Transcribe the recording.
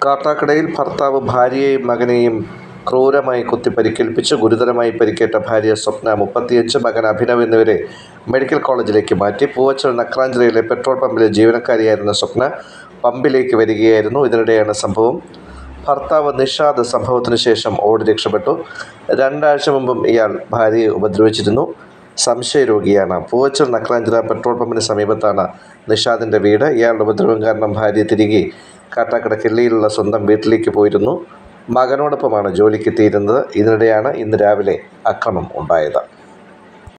കാട്ടാക്കടയിൽ ഭർത്താവ് ഭാര്യയെയും മകനെയും ക്രൂരമായി കുത്തി പരിക്കേൽപ്പിച്ചു. ഗുരുതരമായി പരിക്കേറ്റ ഭാര്യ സ്വപ്ന, 35, മകൻ അഭിനവ് എന്നിവരെ മെഡിക്കൽ കോളേജിലേക്ക് മാറ്റി. പൂവച്ചൽ നക്രാഞ്ചിറയിലെ പെട്രോൾ പമ്പിലെ ജീവനക്കാരിയായിരുന്ന സ്വപ്ന പമ്പിലേക്ക് വരികയായിരുന്നു. ഇതിനിടെയാണ് സംഭവം. ഭർത്താവ് നിഷാദ് സംഭവത്തിനു ശേഷം ഓടി രക്ഷപ്പെട്ടു. 2 ആഴ്ച മുമ്പും ഇയാൾ ഭാര്യയെ ഉപദ്രവിച്ചിരുന്നു. സംശയരോഗിയാണ്. പൂവച്ചൽ നക്രാഞ്ചിറ പെട്രോൾ പമ്പിന് സമീപത്താണ് നിഷാദിൻ്റെ വീട്. ഇയാളുടെ ഉപദ്രവം കാരണം ഭാര്യ തിരികെ കാട്ടാക്കട കിള്ളിയിലുള്ള സ്വന്തം വീട്ടിലേക്ക് പോയിരുന്നു. മകനോടൊപ്പമാണ് ജോലിക്കെത്തിയിരുന്നത്. ഇതിനിടെയാണ് ഇന്ന് രാവിലെ അക്രമം ഉണ്ടായത്.